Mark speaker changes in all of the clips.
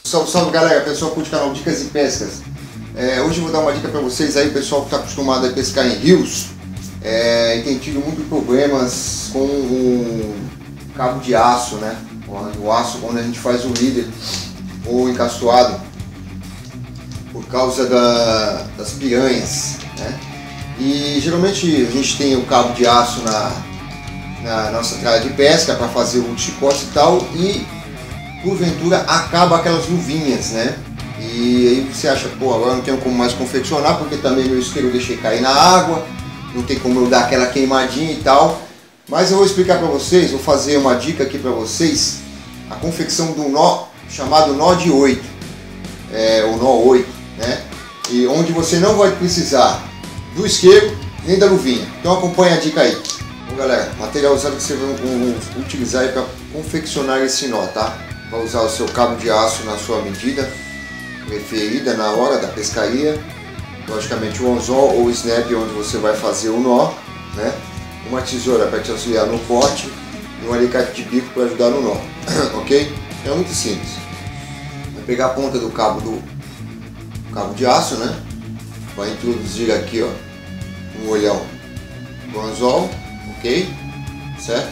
Speaker 1: Salve, salve galera, pessoal curte o canal Dicas e Pescas. Hoje eu vou dar uma dica para vocês aí, pessoal que está acostumado a pescar em rios e tem tido muitos problemas com o cabo de aço, né? O aço quando a gente faz o líder ou encastoado por causa das piranhas, né? E geralmente a gente tem o cabo de aço na nossa tralha de pesca para fazer o chicote e tal, e porventura acaba aquelas luvinhas, né? E aí você acha, pô, agora não tenho como mais confeccionar porque também meu isqueiro eu deixei cair na água, não tem como eu dar aquela queimadinha e tal. Mas eu vou explicar para vocês, vou fazer uma dica aqui para vocês, a confecção do nó chamado nó de 8, o nó 8, né? E onde você não vai precisar do isqueiro nem da luvinha. Então acompanha a dica aí. Bom galera, material usado que você vai utilizar para confeccionar esse nó, tá? Vai usar o seu cabo de aço na sua medida preferida na hora da pescaria, logicamente o anzol ou o snap onde você vai fazer o nó, né? Uma tesoura para te auxiliar no corte e um alicate de bico para ajudar no nó, ok? É muito simples. Vai pegar a ponta do cabo de aço, né? Vai introduzir aqui, ó, um olhão do anzol, ok? Certo?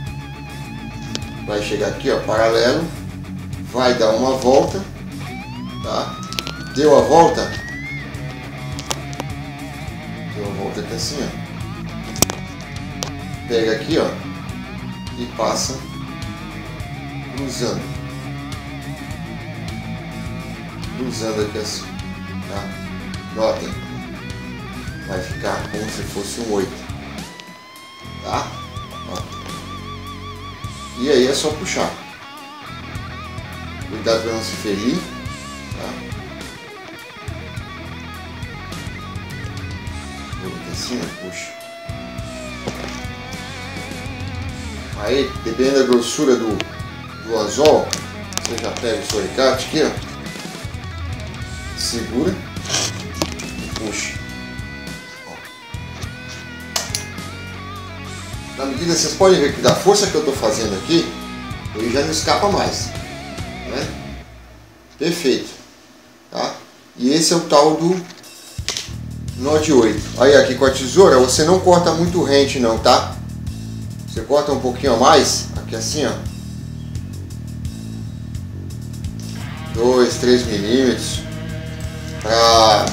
Speaker 1: Vai chegar aqui, ó, paralelo, vai dar uma volta, tá? Deu a volta aqui assim, ó. Pega aqui, ó, e passa cruzando aqui assim, tá? Notem, vai ficar como se fosse um 8, tá? Ó. E aí é só puxar, cuidado para não se ferir, tá? Assim, ó, puxa. Aí, dependendo da grossura do anzol, você já pega o seu alicate aqui, ó, segura e puxa. Ó. Na medida, vocês podem ver que da força que eu estou fazendo aqui, ele já não escapa mais, né? Perfeito, tá? E esse é o tal do nó de 8. Aí aqui com a tesoura você não corta muito rente não, tá? Você corta um pouquinho a mais, aqui assim, ó, 2, 3 milímetros, para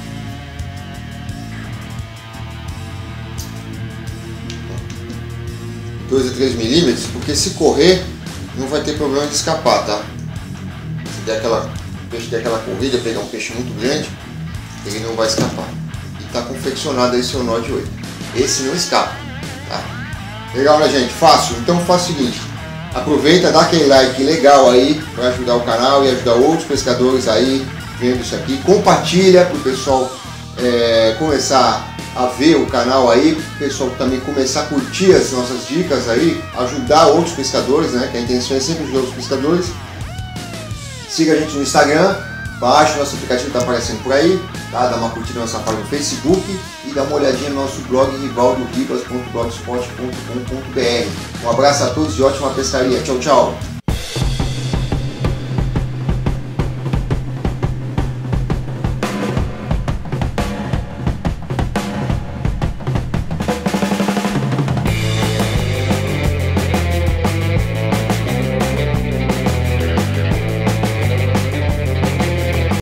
Speaker 1: 2 a 3 milímetros, porque se correr não vai ter problema de escapar, tá? Se der o peixe der aquela corrida, pegar um peixe muito grande, ele não vai escapar. E está confeccionado aí seu nó de 8. Esse não escapa, tá? Legal, né, gente? Fácil. Então faz o seguinte, aproveita, dá aquele like legal aí para ajudar o canal e ajudar outros pescadores aí vendo isso aqui. Compartilha para o pessoal começar a ver o canal aí, o pessoal também começar a curtir as nossas dicas aí, ajudar outros pescadores, né? Que a intenção é sempre ajudar outros pescadores. Siga a gente no Instagram, baixe o nosso aplicativo que está aparecendo por aí, tá? Dá uma curtida na nossa página no Facebook e dá uma olhadinha no nosso blog rivaldoribas.blogspot.com.br. Um abraço a todos e ótima pescaria. Tchau, tchau!